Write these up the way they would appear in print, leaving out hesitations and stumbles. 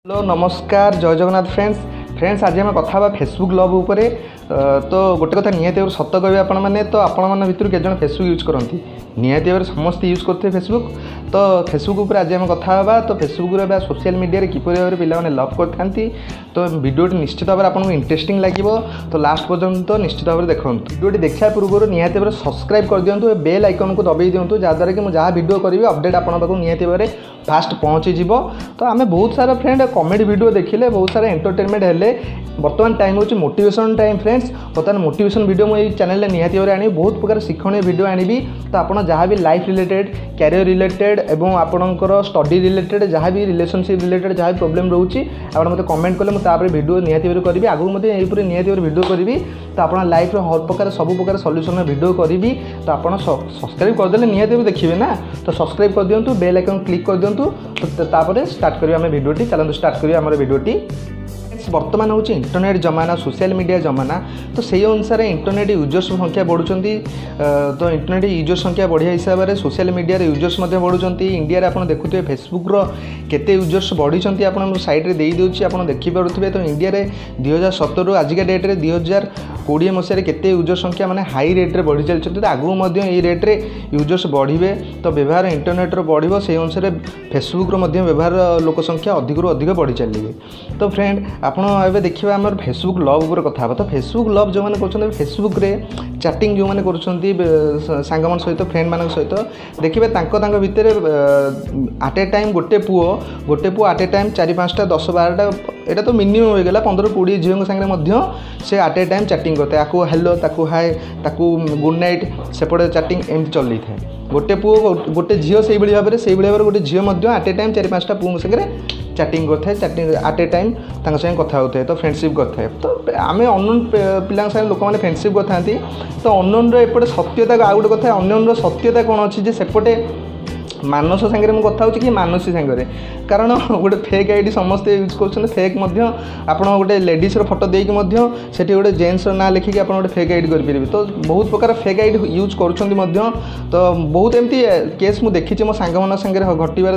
Hello नमस्कार जय Jagannath friends आज आम कथा फेसबुक लव उपरे तो गोटे कथा निहाती सत कह आपण मैंने तो आपण भितर केजन फेसबुक यूज करती निहाती भाव समस्त यूज करते फेसबुक तो फेसबुक उपर आज आम कथा तो फेसबुक सोशल मीडिया किपर भाव में पे लव करते तो वीडियोटी निश्चित भाव आपको इंटरेस्टिंग लगे तो लास्ट पर्यंत तो निश्चित भाव देखो वीडियोटी देखा पूर्व निहाती भाव सब्सक्राइब कर दिंतु बेल आइकन को दबाई दिंतु जहाँद्वारा कि मुझे जहाँ वीडियो करी अपडेट आपको निहाती भाव फास्ट पहुँची तो आम बहुत सारा फ्रेंड कॉमेडी वीडियो देखिले बहुत सारा एंटरटेनमेंट हेले बर्तमान टाइम हूँ मोटिवेशन टाइम फ्रेंड्स बर्तमान मोटिवेशन वीडियो मुझे चैनल निहाती भाव आनी बहुत प्रकार शिक्षण वीडियो आनी तो आप जहाँ भी लाइफ रिलेटेड कैरियर रिलेटेड एवं आपणकर स्टडी रिलेटेड जहाँ भी रिलेशनशिप रिलेटेड जहाँ भी प्रोब्लेम रोचे आप मतलब कमेंट कले मुझे वीडियो निहाती भाव करी आगू मुझे निहाती भाव वीडियो करी तो आप लाइफ हर प्रकार सब प्रकार सल्यूशन वीडियो करी तो आप सब्सक्राइब करदे निहाती भाव देखिए ना तो सब्सक्राइब कर दिंतु बेल आइकन क्लिक कर दिंतु तो स्टार्ट करिए आम वीडियोटी चलते स्टार्ट करिए आम वीडियोटी बर्तमान हूँ इंटरनेट जमाना सोशल मीडिया जमाना तो से अनुसार इंटरनेट यूजर्स संख्या बढ़ुंट तो इंटरनेट यूजर संख्या बढ़िया हिसाब से सोशल मीडिया यूजर्स बढ़ुंट इंडिया आप देखुए फेसबुक केते यूजर्स बढ़ी आप साइड्रे देदेवि आप देखिपे तो इंडिया 2017 आजिका डेट्रे 2020 मसीह केते यूजर संख्या माने हाई रेट्रे बढ़ी चलती तो आगू ये रेट्रे यूजर्स बढ़े तो व्यवहार इंटरनेट बढ़ो से अनुसार फेसबुक व्यवहार लोक संख्या अधिक अधिक बढ़ी चलिए तो फ्रेंड आपड़ देखिए आम फेसबुक लव उपर कथा तो फेसबुक लव जो मैंने कर फेसबुक रे चैटिंग जो मैंने कर मान सहित फ्रेंड मान सहित देखिए भितर आट ए टाइम गोटे पुओ आट ए टाइम 4-5टा 10-12टा यहाँ तो मिनिमम हो गला 15-20 झील सागे से आट ए टाइम चैटिंग करते आपको हेलो ताकू हाय ताकू गुड नाइट सेपटे चैटिंग एमती चल था गोटे पुओ गोटे झील से भाव में गोटे झील आट ए टाइम 4-5टा पुओ सागे चैटिंग करते चैटिंग आट ए टाइम सागे कथा होते तो फ्रेंडशिप करते तो आम अननोन पिला लोक मैंने फ्रेंडशिप करते तो अननोन एपटे सत्यता आउ गोटे कथा अननोन सत्यता कौन अच्छी सेपटे मानस सागर मुझे कथा कि मानसी सागर कारण गोटे फेक आईडी समस्ते यूज कर फेक आप गोटे लेडीज फोटो देकी से गोटे जेन्स ना लिखिकी आप गोटे फेक आईडी करेंगे तो बहुत प्रकार फेक आईडी यूज कर तो बहुत एमती केस मुझे देखी मो सांग मान सागर घटबार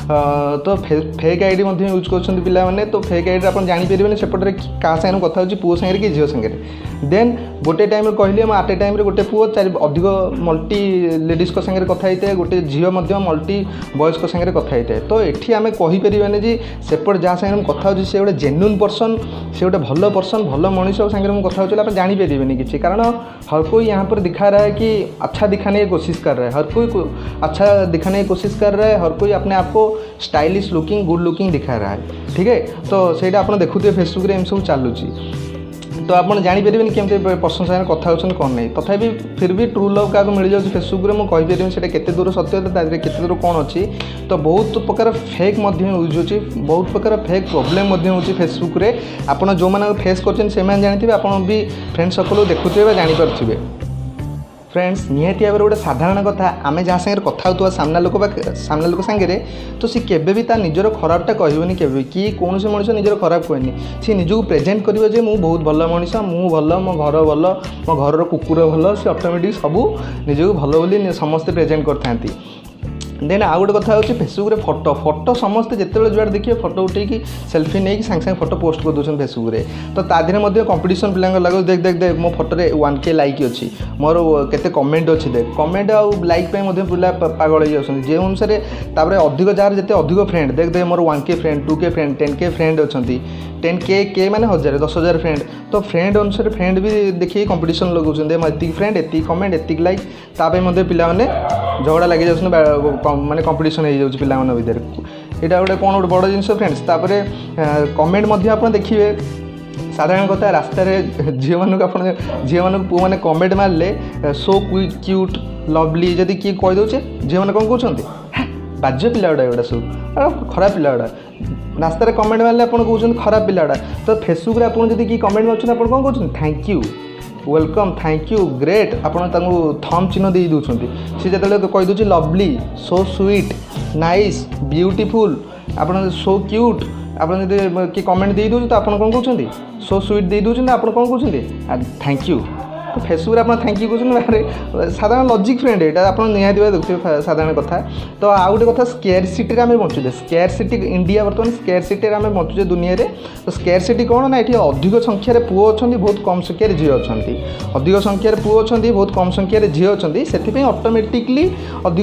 तो फेक आईडी यूज कर पाने तो फेक आईडी आप जापर सेपटे क्या सागर कथा पुओ सागर कि झील सागर देन गोटे टाइम कहली आट ए टाइम गोटे पुओ अधिक मल्टी लेडीज सागर कथा होता है गोटे झील मल्टी बॉयज सागर कथा होता है तो ये आम कहीपर जी सेपट जहाँ सागर कथा हो गोटे जेन्युइन पर्सन से गोटे भल पर्सन भल मनीष सागर कथा हो आप जानीपर किसी कारण हर कोई यहाँ पर दिखा रहा है कि अच्छा दिखाने की कोशिश कर रहा है हर कोई अच्छा दिखाने की कोशिश कर रहा है हर कोई अपने आप को स्टाइलिश लुकिंग गुड लुकिंग दिखा रहा है ठीक है तो सहीटा आप देखुए फेसबुक रे सब चलुची तो आप जापर केमती पर्सन सागर कथा होती कौन नहीं तथापि फिर भी ट्रू लव क्या मिल जाए फेसबुक में मुझे कहीपर से केते दूर सत्यता केते दूर कौन अच्छी तो बहुत प्रकार फेक यूज होची बहुत प्रकार फेक प्रोब्लेम हो फेसबुक रे आपड़ जो मैंने फेस कर जानते आप भी फ्रेंड सर्कल देखुए जानीपे फ्रेंड्स निहाती भाव गोटे साधारण कथा आम जहाँ सागर कथा हो सामना लोक सागे तो सी केवे भी निजर खराबटा कहबनी केवे कि कौन मनीष निजर खराब कहनी सी निजक प्रेजेंट कर मु बहुत भल मनीष मु भल मो घर भल मो घर कुकुर भल सी ऑटोमेटिक सबू निजक भल बोली समस्ते प्रेजेंट करते देन आउ गोटे कथा होची फेसबुक रे फोटो समस्ते जिते जुआड़े देखिए फोटो उठेकी सेल्फी नहीं सागे फोटो पोस्ट कर दूसरे फेसबुक रे तो तादेह कंपटीशन पिला लगे देख देख देख मो फोटो रे 1K लाइक अच्छी मोर केते कमेंट अच्छी देख कमेंट आउ लाइक पिला पागल हो जाती जे अनुसार अधिक जार जिते अधिक फ्रेंड देख देख मोर 1K friend 2K friend 10K friend अच्छा 10K माने 1000 फ्रेंड तो फ्रेंड अनुसार फ्रेंड भी देखिए कंपटीशन लगाऊँ एति फ्रेंड एति कमेंट एति लाइक ताप पिला झगड़ा लगे जा माने कंपटीशन हो जाऊँ पिला भितर यहाँ गोटे कौन गोटे बड़ जिनस फ्रेंड्स तापर कमेंट आप देखिए साधारण कथा रास्तार झील मान पुआ मैंने कमेंट मारे सो क्यूट लवली जदि किए कहीदे झील मैंने कौन कहते बाज्य पिला गुड़ा एगुड़ा सब खराब पिला गुड़ा रास्तार कमेंट मारे आप कहते खराब पिला गुड़ा तो फेसबुक रे आप किए कमेंट मार्च आप कौन कहते thank you welcome thank you great आपड़ थम चिन्ह दे दूसरी सी जो कहीदे lovely so sweet nice beautiful आप सो क्यूट आप कि कमेंट दे दूँ तो आप कौन कहते सो स्वीट दे दूँ आप कौन कहते थैंक यू तो फेसबुक आप थैंक यू कहते साधारण लॉजिक फ्रेंड ये आप निहाती भाई देखते साधारण कथा। तो आउ गोटे कथा स्केयरसिटी आम बचुचे स्केयरसिटी इंडिया बर्तमान स्केयरसिटी आम बचुचे दुनिया रे। तो स्केयरसिटी कौन ना ये अधिक संख्यार पुओ अच्छा बहुत कम संख्यार झील अच्छा अधिक संख्यार पुओ अच्छा बहुत कम संख्यार झील अच्छा से ऑटोमेटिकली अधिक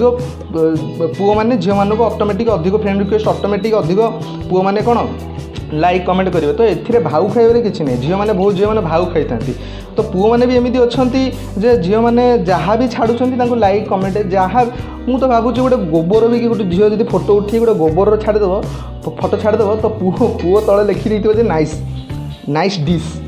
पुओ मैंने झील मानक ऑटोमेटिक अधिक फ्रेंड रिक्वेस्ट ऑटोमेटिक अधिक पुओ मैंने कौन लाइक कमेंट करेंगे। तो ए भाव खाइबार किसी नहीं झील मैंने बहुत झील मैंने भाव खाई था। तो पुओ मैंने भी एमती अच्छा झील मैंने जहाँ भी छाड़ुं लाइक कमेंट जहाँ मुझे तो भावुँ गोटे गोबर भी कि गोटे झील जब फोटो उठी गोटे गोबर छाड़देव फोटो छाड़देव तो पुओ पुओ तले लिखी देते nice nice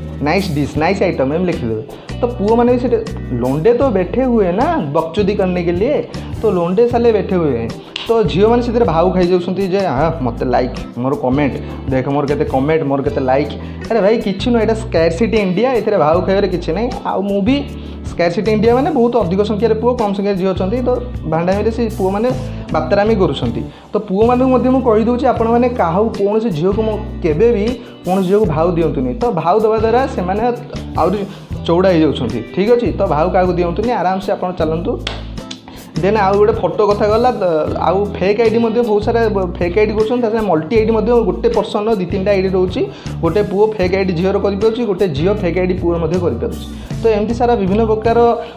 dish nice item एम लिखिदेवे। तो पुओ मैंने भी से लोंडे तो बैठे हुए ना बकचोदी करने के लिए तो लोंडे साले बैठे हुए हैं। तो झील मैंने से भाव खाई जाऊँगी हाँ मत लाइक मोर कमेंट देख मोर के कमेंट मोर के लाइक अरे भाई किसी ना यहाँ स्केयरसिटी इंडिया ये भाव खाइबार किसी ना आउ मु भी स्केयरसिटी इंडिया मैंने बहुत अधिक संख्यार पुओ कम संख्यार झील अच्छा तो भांडामी से पुओ मैंने बातरामी करुँच। तो पुओ मानक कहीदे आपण मैंने क्या कौन से झील को केवे भी कौन झील को भाव दिंतुनि। तो भाव देवा द्वारा से आहरी चौड़ा हो जाती ठीक अच्छे। तो भाव क्या दिंतुनि आराम से आप चलतु। देन आउ गोटे फोटो कथा गला आउ फेक आईडी बहुत सारा फेक आईडी कर मल्टी आईडी गोटे पर्सन दी तीन आईडी रोचे गोटे पुओ फेक आईडी झीर कर गोटे झील फेक आईडी पुओर कर। तो एमती सारा विभिन्न प्रकार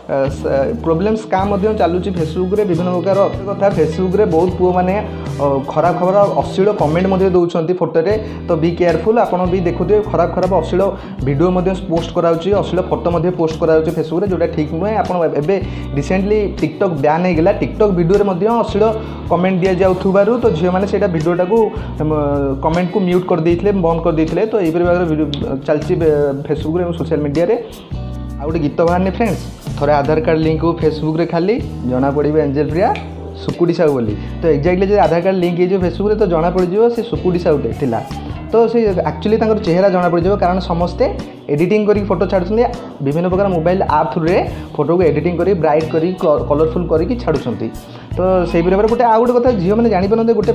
प्रोब्लेम स्काम चलुची फेसबुक रे विभिन्न प्रकार कथा फेसबुक रे बहुत पुओ मैंने खराब खबर अश्लील कमेंट दौरान फोटोरे। तो बी केयरफुल आपड़ भी देखुए खराब खराब अश्लील वीडियो पोस्ट कराऊँच अश्लील फोटो पोस्ट कराऊँच फेसबुक जोटा ठीक नुहे। आप रिसेंटली टिकटक बैन होगा टिकटक वीडियो अश्लील कमेंट दि जाऊँ तो झील मैंने से वीडियोटा को कमेंट को म्यूट कर देते बंद कर देते। तो यही भाव चलती फेसबुक रे सोशल मीडिया रे। आ गोटे गीत बाहर फ्रेंड्स थोड़े आधार कार्ड लिंक को फेसबुक रे खाली जना पड़े एंजेल प्रिया सुकुटी साहू बोली। तो एक्जाक्टली जो आधार कार्ड लिंक हो फेसबुक रे तो जना पड़ से सुकुटी साहूटे थिला। तो से एक्चुअली चेहरा जना पड़ कारण समस्ते एडिटिंग करी फोटो छाड़ुछंती विभिन्न प्रकार मोबाइल ऐप थ्रू रे फोटो को एडिटिंग करी ब्राइट करी कलरफुल करी छाड़ुछंती। तो से भाव गोटे आउ गोटे कथा झील मैंने जापारे गोटे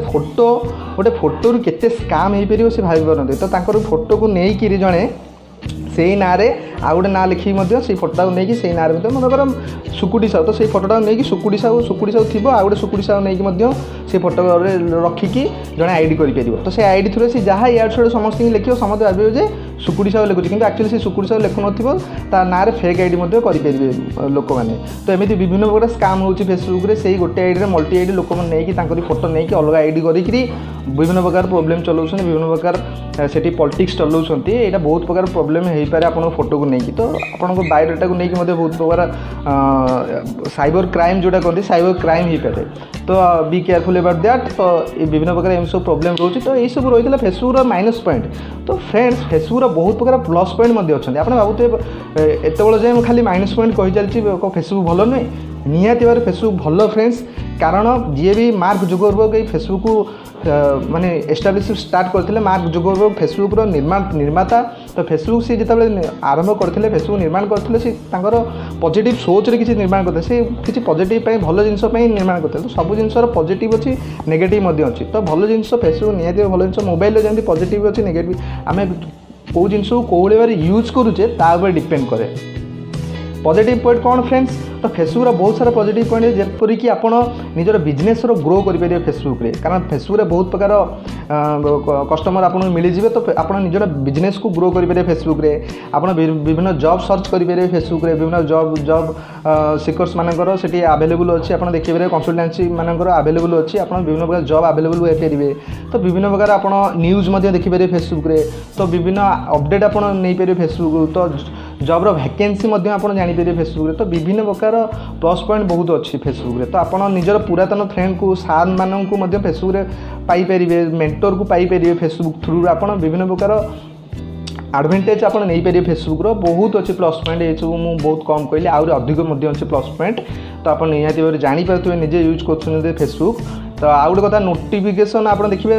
फोटो रु केते स्काम हो पार से भाई पारते। तो फोटो को लेकिन जड़े से ना आउ गोटे ना लिखिकी से फोटा को लेकिन से ना मनकर सुकुटी साहू तो से फोटा नहीं सुकुटी साहू थी आ गोटे सुकुटी साहू नहीं से फोटो रखिकी जड़े आईडी कर। तो से आईडी थ्रू से जहाँ इड सीड समस्त लिखे समस्त भावे जे सुकुटी साहू लिखुचे कि एक्चुअली से सुकुटी साहू लिखु ना ना फेक आईडी करेंगे लोक मैंने। तो एमती विभिन्न प्रकार स्काम हो फेसबुक रे से गोटे आईडी मल्टी आईडी लोक मैंने फोटो नहीं अलग आईडी करी विभिन्न प्रकार प्रोब्लेम चलाऊँ विभिन्न प्रकार से पॉलिटिक्स चलाऊँ यहाँ बहुत प्रकार प्रोब्लेम हो पारे आप फोटो को लेकिन। तो आप बायोडाटा को लेकिन बहुत प्रकार साइबर क्राइम जोटा कहते साइबर क्राइम हो पाए। तो बी केयरफुल अबाउट दैट। तो विभिन्न प्रकार एम सब प्रोब्लेम रोचे। तो यही सब रही है फेसबुक माइनस पॉइंट। तो फ्रेंड्स फेसबुक बहुत प्रकार प्लस पॉइंट अच्छे आप भावुए एत जाए खाली माइनस पॉइंट कही चलती फेसबुक भल नुहे निहाती भाव फेसबुक भल फ्रेंड्स। कारण जी भी मार्क जुगरबर्ग फेसबुक को माने एस्टाब्लिश स्टार्ट करते मार्क जुगरबर्ग फेसबुक निर्माता। तो फेसबुक से जिते आरंभ करते फेसबुक निर्माण करते से पॉजिटिव सोच रे किसी निर्माण करते से किसी पॉजिटिव भल जिनस निर्माण करते। तो सब जिनसर पॉजिटिव अच्छी नेगेटिव अच्छी। तो भल जिनस फेसबुक निहाती भल जिनस मोबाइल जमी पॉजिटिव अच्छी नेगेटिव आम कौ जिनस को भाव यूज करुचे तापर डिपेंड करे। पॉजिटिव पॉइंट कौन फ्रेंड्स तो फेसबुक बहुत सारा पॉजिटिव पॉइंट जेपरिक आप निजर बिजनेस ग्रो करेंगे फेसबुक रे। कारण फेसबुक बहुत प्रकार कस्टमर आपको मिलଯିवे। तो आप निजर बिजनेस को ग्रो करेंगे फेसबुक रे। आप विभिन्न जॉब सर्च करेंगे फेसबुक रे विभिन्न जॉब सिकर्स मानकर से आवेलेबल अच्छी आप देखिए कंसल्टेंसी मानकर आवेलेबल अच्छी आप विभिन्न प्रकार जॉब आवेलेबल हो पारे। तो विभिन्न प्रकार आप न्यूज देखिए फेसबुक रे। तो विभिन्न अपडेट आप नहीं पारे फेसबुक। तो जॉब्र वैकेंसी आप जानीपर फेसबुक रे। तो विभिन्न प्रकार प्लस पॉइंट बहुत अच्छी फेसबुक रे। तो आप निजर पुरातन फ्रेंड को सार मानक फेसबुक रे पाइपर मेंटर को पाइपर फेसबुक थ्रू आप विभिन्न प्रकार एडवांटेज आप नहीं पारे फेसबुक रो बहुत अच्छे प्लस पॉइंट ये सब मुझे बहुत कम कहली आहरी अधिक अच्छे प्लस पॉइंट। तो आप निहाती भाव जानीपारे निजे यूज कर फेसबुक। तो आउ गोटे कथा नोटिफिकेशन आप देखिए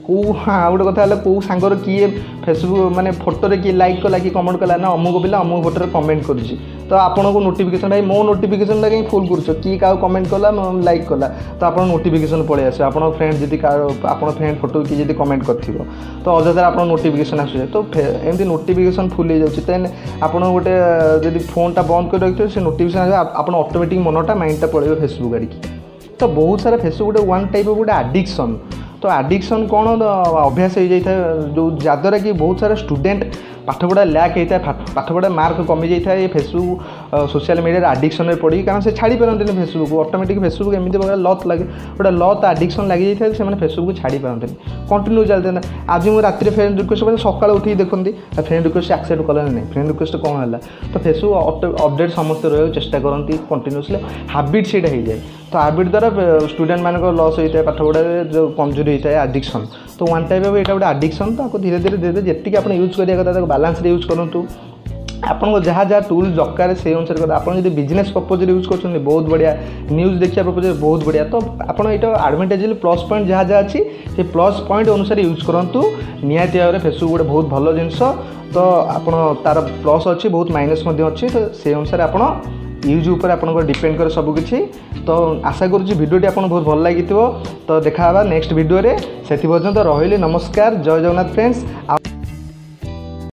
हाँ गोटे कथा है कौ सांगर किए फेसबुक माने फोटो किए लाइक कला कि कमेंट कला ना अमुक पिला अमुक फोटो कमेंट करुच्ची तो आपन को नोटिफिकेशन भाई मो नोटिफिकेशन कहीं फुल कर कि क्या कमेंट कला लाइक कला तो आप नोटिफिकेशन पड़े आस आप फ्रेंड जी आप फ्रेंड फोटो की जी कमेंट कर तो अजथा आप नोटिफिकेशन आस तो एमती नोटिफिकेशन फुल हो जाए देन आप गोटे जब फोनटा बंद कर रखिए से नोटिफिकेशन आप ऑटोमेटिक मनटा माइंडटा पड़े फेसबुक आड़की तो बहुत सारा फेसबुक गोटे वन टाइप गोटे आडिक्शन तो आडिक्शन कौन अभ्यास हो जाता है जो जद्वारा कि बहुत सारा स्टूडेंट पाठपढ़ा लैक होता है पाठपढ़ा मार्क कमी जाता है फेसबुक सोशल मीडिया आडिक्शन में पड़ी कारण से छाड़ी पारती फेसबुक ऑटोमेटिक फेसबुक एमती प्रकार लत लगे गोटे लत आडिक्शन लगी जाए से फेसबुक छाड़ी पारती कंटिन्यू चलते आज मुझे रात फ्रेंड रिक्वेस्ट सकाल उठी देखते फ्रेंड रिक्वेस्ट एक्सेप्ट कला नहीं फ्रेंड रिक्वेस्ट कौन है तो फेसबुक अपडेट समस्त रहा चेष्टा करती कंटिन्यूसली हाबिट से हो जाए तो हाबिट द्वारा स्टूडेंट मान लस होता है पाठपढ़ा जो कमजोरी होता है आडिक्शन तो वन टाइप ऑफ ये गोटे आडिक्शन तो धीरे धीरे धीरे धीरे जी आप यूज करा कथा बालांस यूज करूँ आपको जहाँ जहाँ टूल दरकार से अनुसार करें आप बिजनेस पर्पज यूज कर बहुत बढ़िया न्यूज देखा पर्पज बहुत बढ़िया तो आपड़ यहाँ एडवांटेज प्लस पॉइंट जहाँ जहाँ अच्छी से प्लस पॉइंट अनुसार यूज करूँ निहाती भाव में फेसबुक गोटे बहुत भल जिनस तो आप तार प्लस अच्छी बहुत माइनस अच्छी तो से अनुसार आप यूज उपर आप डिपेंड करे सबकि तो आशा करुँच भिडियोटी आपको बहुत भल लगी तो देखा नेक्स्ट वीडियो से पर्यंत रही नमस्कार जय जगन्नाथ फ्रेंड्स।